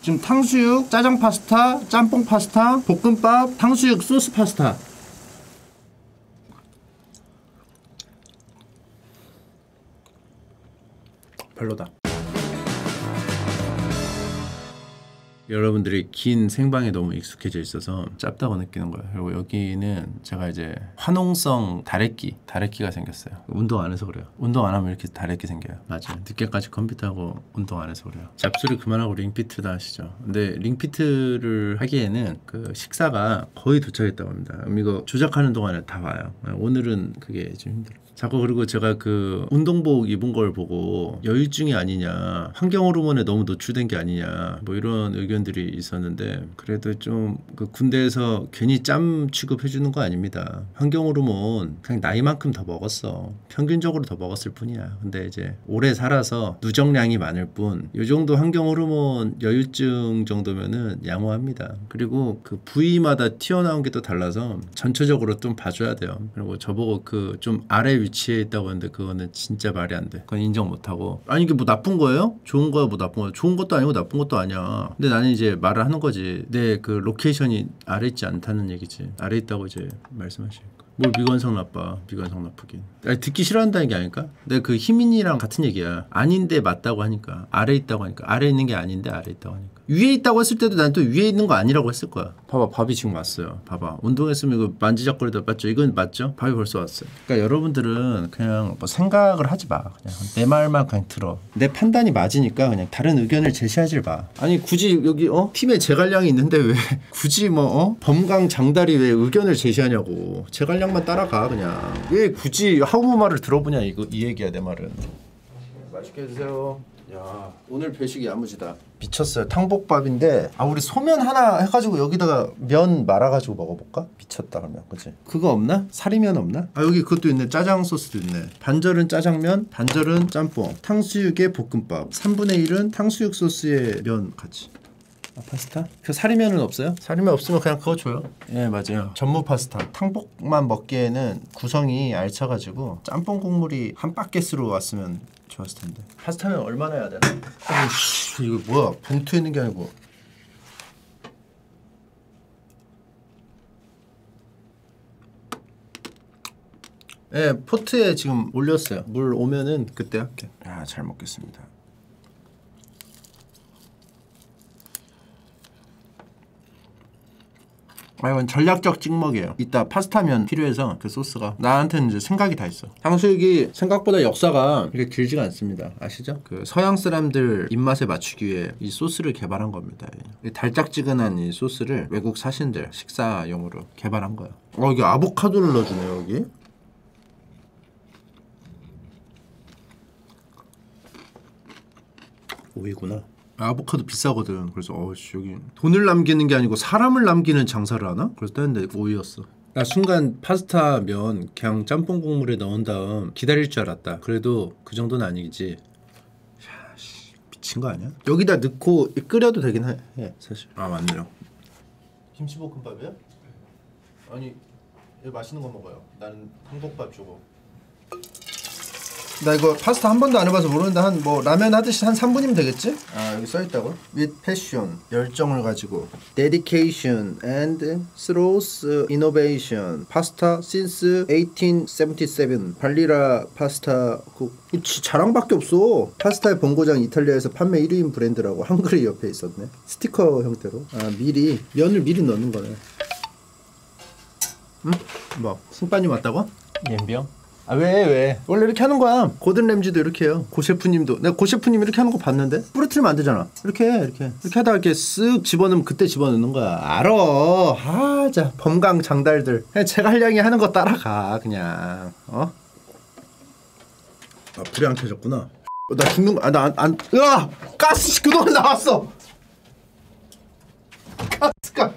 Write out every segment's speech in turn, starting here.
지금 탕수육, 짜장 파스타, 짬뽕 파스타, 볶음밥, 탕수육 소스 파스타. 별로다. 여러분들이 긴 생방에 너무 익숙해져 있어서 짭다고 느끼는 거예요. 그리고 여기는 제가 이제 화농성 다래끼가 생겼어요. 운동 안 해서 그래요. 운동 안 하면 이렇게 다래끼 생겨요. 맞아요. 늦게까지 컴퓨터하고 운동 안 해서 그래요. 잡소리 그만하고 링피트다 하시죠. 근데 링피트를 하기에는 그 식사가 거의 도착했다고 합니다. 이거 조작하는 동안에 다 와요. 오늘은 그게 좀 힘들어요. 자꾸 그리고 제가 그 운동복 입은 걸 보고 여유증이 아니냐, 환경 호르몬에 너무 노출된 게 아니냐, 뭐 이런 의견들이 있었는데, 그래도 좀 그 군대에서 괜히 짬 취급해 주는 거 아닙니다. 환경 호르몬 그냥 나이만큼 더 먹었어. 평균적으로 더 먹었을 뿐이야. 근데 이제 오래 살아서 누적량이 많을 뿐, 이 정도 환경 호르몬 여유증 정도면은 양호합니다. 그리고 그 부위마다 튀어나온 게 또 달라서 전체적으로 좀 봐줘야 돼요. 그리고 저보고 그 좀 아래 위치에 있다고 하는데 그거는 진짜 말이 안 돼. 그건 인정 못하고. 아니 이게 뭐 나쁜 거예요? 좋은 거야 뭐 나쁜 거야? 좋은 것도 아니고 나쁜 것도 아니야. 근데 나는 이제 말을 하는 거지. 내 그 로케이션이 아래 있지 않다는 얘기지. 아래 있다고 이제 말씀하시니까. 뭘 미관성 나빠. 미관성 나쁘긴. 아니, 듣기 싫어한다는 게 아닐까? 내가 그 희민이랑 같은 얘기야. 아닌데 맞다고 하니까. 아래 있다고 하니까. 아래 있는 게 아닌데 아래 있다고 하니까. 위에 있다고 했을 때도 난 또 위에 있는 거 아니라고 했을 거야. 봐봐, 밥이 지금 왔어요. 봐봐, 운동했으면 이거 만지작거리다 맞죠? 이건 맞죠? 밥이 벌써 왔어요. 그러니까 여러분들은 그냥 뭐 생각을 하지 마. 그냥 내 말만 그냥 들어. 내 판단이 맞으니까 그냥 다른 의견을 제시하지 마. 아니 굳이 여기 팀에 제갈량이 있는데 왜 굳이 뭐 범강 장달이 왜 의견을 제시하냐고. 제갈량만 따라가. 그냥 왜 굳이 하우무 말을 들어보냐 이 얘기야. 내 말은. 맛있게 드세요. 야, 오늘 배식이 야무지다. 미쳤어요. 탕복밥인데 우리 소면 하나 해가지고 여기다가 면 말아가지고 먹어볼까? 미쳤다 그러면. 그치? 그거 없나? 사리면 없나? 여기 그것도 있네. 짜장 소스도 있네. 반절은 짜장면, 반절은 짬뽕, 탕수육에 볶음밥, 3분의 1은 탕수육 소스에 면 같이. 파스타? 그 사리면은 없어요? 사리면 없으면 그냥 그거 줘요. 예, 맞아요. 전무 파스타. 탕복만 먹기에는 구성이 알차가지고 짬뽕 국물이 한 바켓으로 왔으면 좋았을 텐데. 파스타면 얼마나 해야 되나? 아이씨, 이거 뭐야? 봉투에 있는 게 아니고. 예, 포트에 지금 올렸어요. 물 오면은 그때 할게. 야, 잘 먹겠습니다. 이건 전략적 찍먹이에요. 이따 파스타면 필요해서 그 소스가 나한테는 이제 생각이 다 있어. 탕수육이 생각보다 역사가 그렇게 길지가 않습니다. 아시죠? 그 서양 사람들 입맛에 맞추기 위해 이 소스를 개발한 겁니다. 이 달짝지근한 이 소스를 외국 사신들 식사용으로 개발한 거예요. 이게 아보카도를 넣어주네요. 여기 오이구나. 아보카도 비싸거든. 그래서 여기 돈을 남기는 게 아니고 사람을 남기는 장사를 하나? 그래서 했는데 오이였어. 나 순간 파스타 면 그냥 짬뽕 국물에 넣은 다음 기다릴 줄 알았다. 그래도 그 정도는 아니지. 야, 씨, 미친 거 아니야? 여기다 넣고 끓여도 되긴 해 사실. 맞네요. 김치볶음밥이야? 아니 여기 맛있는 거 먹어요. 나는 한국밥 주고. 나 이거 파스타 한 번도 안 해봐서 모르는데 한 뭐 라면 하듯이 한 3분이면 되겠지? 여기 써있다고? With passion, 열정을 가지고 Dedication and through innovation Pasta since 1877 발리라 파스타 국. 자랑밖에 없어. 파스타의 본고장 이탈리아에서 판매 1위인 브랜드라고 한글이 옆에 있었네. 스티커 형태로. 미리 면을 미리 넣는 거네. 응? 뭐 승빠님 왔다고? 옌병? 왜? 원래 이렇게 하는 거야. 고든 램지도 이렇게 해요. 고 셰프님도. 내가 고 셰프님 이렇게 하는 거 봤는데 부러뜨리면 안 되잖아. 이렇게 하다가 이렇게 쓱 집어넣으면 그때 집어넣는 거야. 알아. 자 범강 장달들 그냥 제갈량이 하는 거 따라가 그냥. 불이 안 켜졌구나. 나 죽는 거. 으아! 가스 그동안 나왔어. 가스가.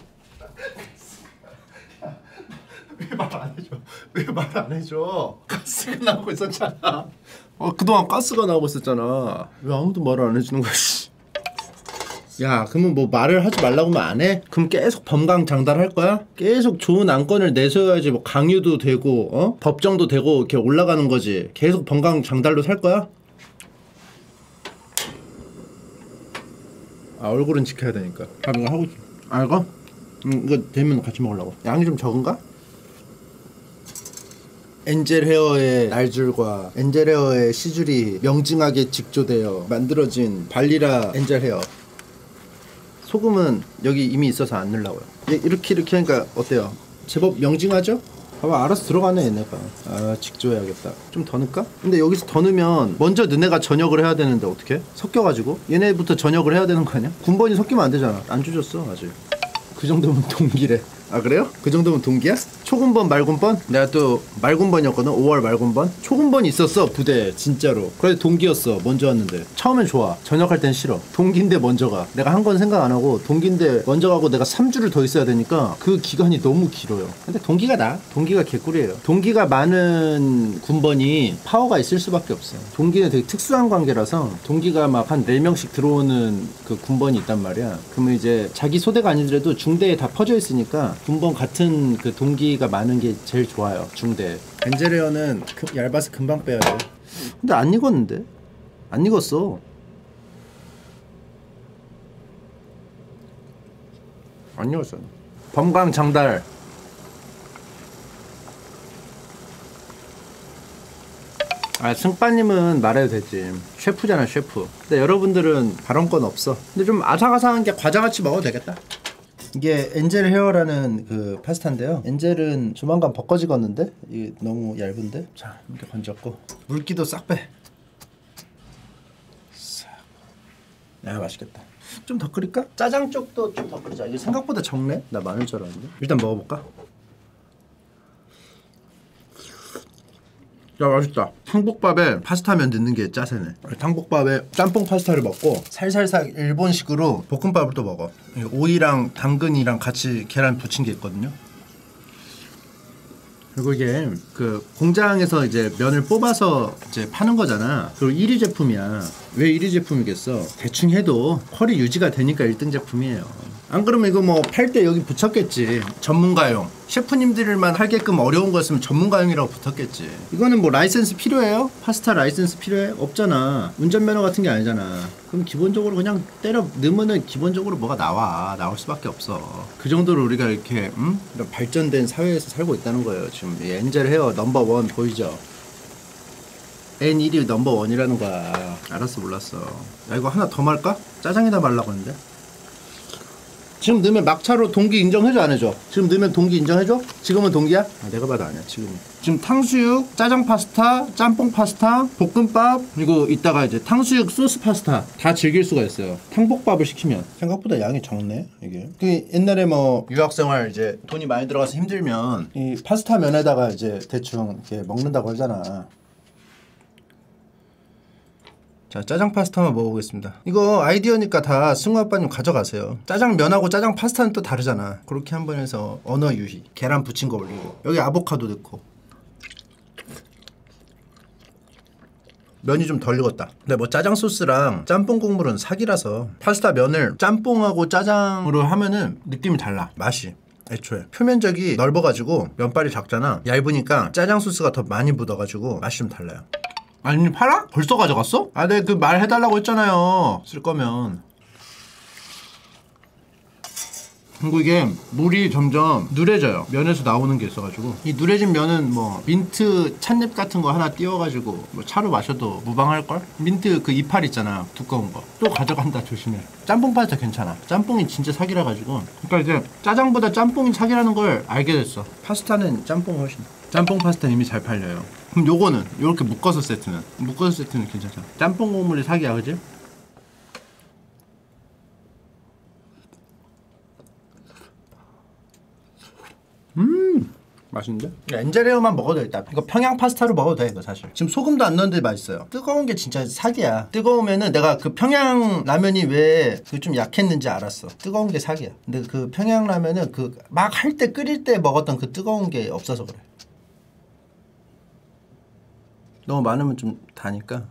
왜 말 안 해줘? 왜 말 안 해줘? 가스가 나오고 있었잖아. 그동안 가스가 나오고 있었잖아. 왜 아무도 말을 안 해주는 거야? 야, 그러면 뭐 말을 하지 말라고 하면 안 해? 그럼 계속 범강장달할 거야? 계속 좋은 안건을 내세워야지. 뭐 강요도 되고 법정도 되고 이렇게 올라가는 거지. 계속 범강장달로 살 거야? 아 얼굴은 지켜야 되니까. 아 이거 하고 있어. 아 이거? 이거 되면 같이 먹으려고. 양이 좀 적은가? 엔젤 헤어의 날줄과 엔젤 헤어의 시줄이 명징하게 직조되어 만들어진 발리라 엔젤 헤어. 소금은 여기 이미 있어서 안 넣으려고요. 이렇게 하니까 어때요? 제법 명징하죠? 봐봐 알아서 들어가네 얘네가. 아 직조해야겠다. 좀 더 넣을까? 근데 여기서 더 넣으면 먼저 너네가 저녁을 해야 되는데 어떻게? 섞여가지고 얘네부터 저녁을 해야 되는 거 아니야? 군번이 섞이면 안 되잖아. 안 조졌어 아직. 그 정도면 동기래. 아 그래요? 그 정도면 동기야? 초군번 말군번? 내가 또 말군번이었거든. 5월 말군번. 초군번이 있었어 부대에 진짜로. 그래 동기였어. 먼저 왔는데 처음엔 좋아. 전역할 땐 싫어. 동기인데 먼저 가. 내가 한 건 생각 안 하고 동기인데 먼저 가고 내가 3주를 더 있어야 되니까 그 기간이 너무 길어요. 근데 동기가 나. 동기가 개꿀이에요. 동기가 많은 군번이 파워가 있을 수밖에 없어. 동기는 되게 특수한 관계라서 동기가 막 한 4명씩 들어오는 그 군번이 있단 말이야. 그러면 이제 자기 소대가 아니더라도 중대에 다 퍼져 있으니까 군번 같은 그 동기가 많은 게 제일 좋아요. 중대. 엔젤레어는 얇아서 금방 빼야 돼. 근데 안 익었는데? 안 익었어. 안 익었어. 범광장달. 아 승빠님은 말해도 되지. 셰프잖아 셰프. 근데 여러분들은 발언권 없어. 근데 좀 아삭아삭한 게 과자같이 먹어도 되겠다. 이게 엔젤 헤어라는 그 파스타인데요. 엔젤은 조만간 벗겨지겠는데? 이게 너무 얇은데? 자 이렇게 건졌고 물기도 싹 빼. 싹. 야 맛있겠다. 좀 더 끓일까? 짜장 쪽도 좀 더 끓이자. 이게 생각보다 적네? 나 많을 줄 알았는데. 일단 먹어볼까? 야 맛있다. 탕복밥에 파스타면 넣는 게 짜세네. 탕복밥에 짬뽕 파스타를 먹고 살살살 일본식으로 볶음밥을 또 먹어. 오이랑 당근이랑 같이 계란 부친 게 있거든요. 그리고 이게 그 공장에서 이제 면을 뽑아서 이제 파는 거잖아. 그리고 1위 제품이야. 왜 1위 제품이겠어? 대충 해도 퀄이 유지가 되니까 1등 제품이에요. 안 그러면 이거 뭐 팔 때 여기 붙였겠지. 전문가용. 셰프님들만 하게끔 어려운 거였으면 전문가용이라고 붙었겠지. 이거는 뭐 라이센스 필요해요? 파스타 라이센스 필요해? 없잖아. 운전면허 같은 게 아니잖아. 그럼 기본적으로 그냥 때려 넣으면은 기본적으로 뭐가 나올 수밖에 없어. 그 정도로 우리가 이렇게 이런 발전된 사회에서 살고 있다는 거예요. 지금 엔젤 헤어 넘버 1 보이죠? N1이 넘버 1이라는 거야. 알았어 몰랐어. 야 이거 하나 더 말까? 짜장에다 말라고 했는데. 지금 넣으면 막차로 동기 인정해줘 안 해줘? 지금 넣으면 동기 인정해줘? 지금은 동기야? 아, 내가 봐도 아니야 지금. 지금 탕수육, 짜장 파스타, 짬뽕 파스타, 볶음밥, 그리고 이따가 이제 탕수육 소스 파스타 다 즐길 수가 있어요. 탕복밥을 시키면. 생각보다 양이 적네 이게. 그 옛날에 뭐 유학생활 이제 돈이 많이 들어가서 힘들면 이 파스타 면에다가 이제 대충 이렇게 먹는다고 하잖아. 자 짜장 파스타만 먹어보겠습니다. 이거 아이디어니까 다 승우 아빠님 가져가세요. 짜장면하고 짜장 파스타는 또 다르잖아. 그렇게 한번 해서 언어 유희. 계란 부친 거 올리고 여기 아보카도 넣고. 면이 좀 덜 익었다. 근데 뭐 짜장 소스랑 짬뽕 국물은 사기라서 파스타 면을 짬뽕하고 짜장으로 하면은 느낌이 달라. 맛이. 애초에 표면적이 넓어가지고 면발이 작잖아. 얇으니까 짜장 소스가 더 많이 묻어가지고 맛이 좀 달라요. 아니 팔아? 벌써 가져갔어? 아 내가 그 말 해달라고 했잖아요. 쓸 거면. 그리고 이게 물이 점점 누래져요. 면에서 나오는 게 있어가지고 이 누래진 면은 뭐 민트 찻잎 같은 거 하나 띄워가지고 뭐 차로 마셔도 무방할걸? 민트 그 이파리 있잖아 두꺼운 거 또 가져간다. 조심해. 짬뽕 파스타 괜찮아. 짬뽕이 진짜 사기라 가지고. 그러니까 이제 짜장보다 짬뽕이 사기라는 걸 알게 됐어. 파스타는 짬뽕이 훨씬. 짬뽕 파스타 이미 잘 팔려요. 그럼 요거는 요렇게 묶어서 세트는 괜찮잖아. 짬뽕 국물이 사기야 그지? 맛있는데? 엔젤레어만 먹어도 되겠다. 이거 평양 파스타로 먹어도 돼 이거 사실. 지금 소금도 안 넣었는데 맛있어요. 뜨거운 게 진짜 사기야. 뜨거우면은 내가 그 평양 라면이 왜 그 좀 약했는지 알았어. 뜨거운 게 사기야. 근데 그 평양 라면은 그 막 할 때 끓일 때 먹었던 그 뜨거운 게 없어서 그래. 너무 많으면 좀 다니까.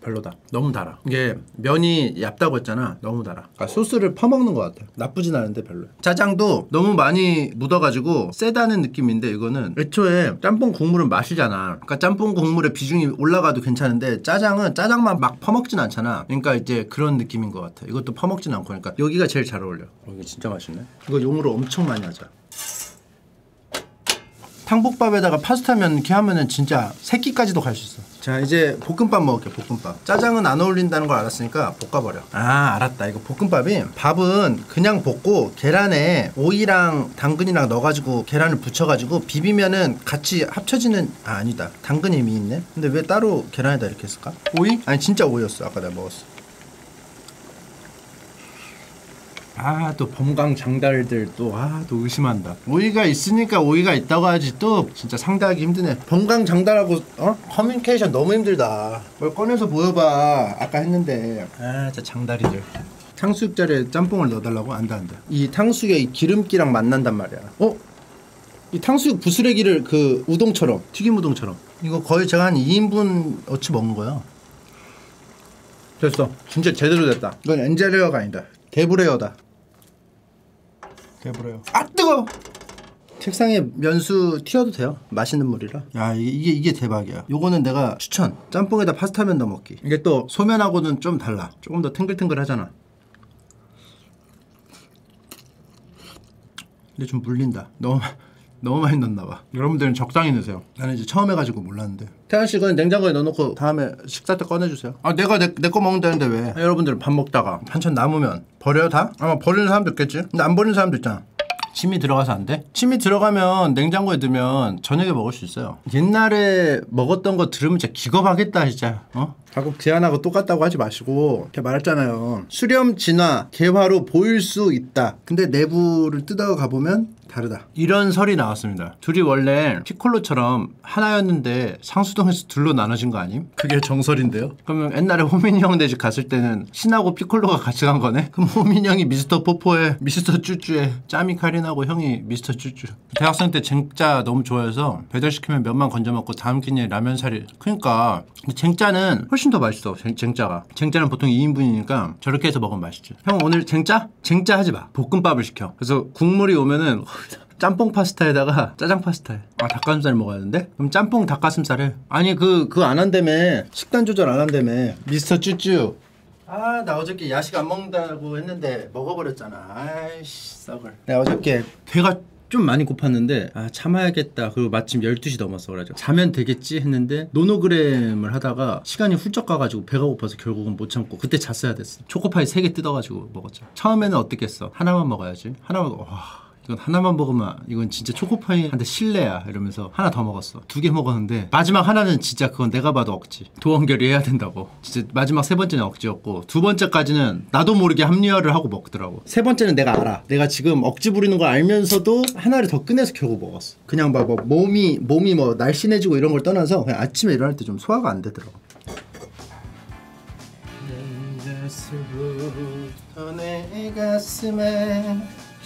별로다. 너무 달아. 이게 면이 얇다고 했잖아. 너무 달아. 그러니까 소스를 퍼먹는 것 같아. 나쁘진 않은데 별로야. 짜장도 너무 많이 묻어가지고 세다는 느낌인데 이거는 애초에 짬뽕 국물은 마시잖아. 그러니까 짬뽕 국물의 비중이 올라가도 괜찮은데 짜장은 짜장만 막 퍼먹진 않잖아. 그러니까 이제 그런 느낌인 것 같아. 이것도 퍼먹진 않고 그러니까 여기가 제일 잘 어울려. 이거 진짜 맛있네. 이거 용으로 엄청 많이 하자. 탕복밥에다가 파스타면 이렇게 하면은 진짜 3끼까지도 갈 수 있어. 자 이제 볶음밥 먹을게. 볶음밥. 짜장은 안 어울린다는 걸 알았으니까 볶아버려. 아 알았다. 이거 볶음밥이 밥은 그냥 볶고 계란에 오이랑 당근이랑 넣어가지고 계란을 붙여가지고 비비면은 같이 합쳐지는. 아 아니다. 당근이 이미 있네. 근데 왜 따로 계란에다 이렇게 했을까? 오이? 아니 진짜 오이였어. 아까 내가 먹었어. 아 또 범강 장달들 또 의심한다. 오이가 있으니까 오이가 있다고 하지 또 진짜 상대하기 힘드네. 범강 장달하고 커뮤니케이션 너무 힘들다. 뭘 꺼내서 보여봐. 아까 했는데. 아 진짜 장달이들. 탕수육 자리에 짬뽕을 넣어달라고? 안돼. 이 탕수육에 이 기름기랑 만난단 말이야. 이 탕수육 부스레기를 그 우동처럼 튀김 우동처럼 이거 거의 제가 한 2인분 어치 먹은 거야. 됐어. 진짜 제대로 됐다. 이건 엔젤레어가 아니다. 개브레어다. 개브레어. 아 뜨거! 책상에 면수 튀어도 돼요. 맛있는 물이라. 야 이게 대박이야. 요거는 내가 추천. 짬뽕에다 파스타면 넣어 먹기. 이게 또 소면하고는 좀 달라. 조금 더 탱글탱글 하잖아. 근데 좀 물린다. 너무 많이 넣었나봐. 여러분들은 적당히 넣으세요. 나는 이제 처음 해가지고 몰랐는데. 태환씨 그건 냉장고에 넣어놓고 다음에 식사 때 꺼내주세요. 아 내가 내 거 먹는다는데 왜? 여러분들 밥 먹다가 반찬 남으면 버려요 다? 아마 버리는 사람도 있겠지? 근데 안 버리는 사람도 있잖아. 침이 들어가서 안 돼? 침이 들어가면 냉장고에 넣으면 저녁에 먹을 수 있어요. 옛날에 먹었던 거 들으면 진짜 기겁하겠다 진짜. 가끔 제안하고 똑같다고 하지 마시고. 이렇게 말했잖아요. 수렴 진화 개화로 보일 수 있다. 근데 내부를 뜯어가 보면 다르다. 이런 설이 나왔습니다. 둘이 원래 피콜로처럼 하나였는데 상수동에서 둘로 나눠진 거 아님? 그게 정설인데요. 그러면 옛날에 호민이 형네 집 갔을 때는 신하고 피콜로가 같이 간 거네? 그럼 호민이 형이 미스터 포포에 미스터 쭈쭈에 짜미 카린하고 형이 미스터 쭈쭈. 대학생 때 쟁짜 너무 좋아해서 배달시키면 면만 건져 먹고 다음 끼니에 라면 사리. 그러니까 근데 쟁짜는 훨씬 더 맛있어. 쟁짜가. 쟁짜는 보통 2인분이니까 저렇게 해서 먹으면 맛있지. 형 오늘 쟁짜? 쟁짜 하지 마. 볶음밥을 시켜. 그래서 국물이 오면은 짬뽕 파스타에다가 짜장 파스타에 닭가슴살 먹어야 하는데? 그럼 짬뽕 닭가슴살에 아니 그거 안 한다며. 식단 조절 안 한다며. 미스터 쭈쭈. 아 나 어저께 야식 안 먹는다고 했는데 먹어버렸잖아. 아이씨 썩을. 내가 어저께 배가 좀 많이 고팠는데 참아야겠다. 그리고 마침 12시 넘었어. 그래가지고 자면 되겠지 했는데 노노그램을 하다가 시간이 훌쩍 가가지고 배가 고파서 결국은 못 참고 그때 잤어야 됐어. 초코파이 3개 뜯어가지고 먹었죠. 처음에는 어땠겠어? 하나만 먹어야지. 하나만 이건 하나만 먹으면 이건 진짜 초코파이한테 실례야 이러면서 하나 더 먹었어. 2개 먹었는데 마지막 하나는 진짜 그건 내가 봐도 억지. 도원결이 해야 된다고. 진짜 마지막 3번째는 억지였고 2번째까지는 나도 모르게 합리화를 하고 먹더라고. 3번째는 내가 알아. 내가 지금 억지 부리는 걸 알면서도 하나를 더 꺼내서 결국 먹었어. 그냥 막 몸이 뭐 날씬해지고 이런 걸 떠나서 그냥 아침에 일어날 때 좀 소화가 안 되더라고. 내 가슴에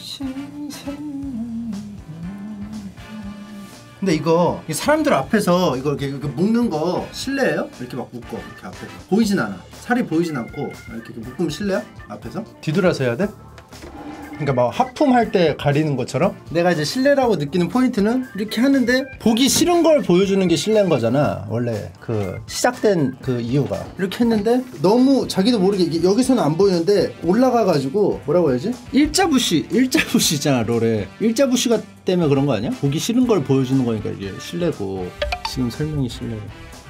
근데 이거 사람들 앞에서 이거 이렇게 묶는 거 실례예요? 이렇게 막 묶어. 이렇게 앞에서 보이진 않아. 살이 보이진 않고 이렇게 묶으면 실례야? 앞에서? 뒤돌아서 해야 돼? 그러니까 막 하품할 때 가리는 것처럼. 내가 이제 실례라고 느끼는 포인트는 이렇게 하는데 보기 싫은 걸 보여주는 게 실례인 거잖아. 원래 그 시작된 그 이유가. 이렇게 했는데 너무 자기도 모르게 이게 여기서는 안 보이는데 올라가가지고 뭐라고 해야지? 일자부시 있잖아 롤에. 일자부시가 때문에 그런 거 아니야? 보기 싫은 걸 보여주는 거니까 이게 실례고. 지금 설명이 실례고.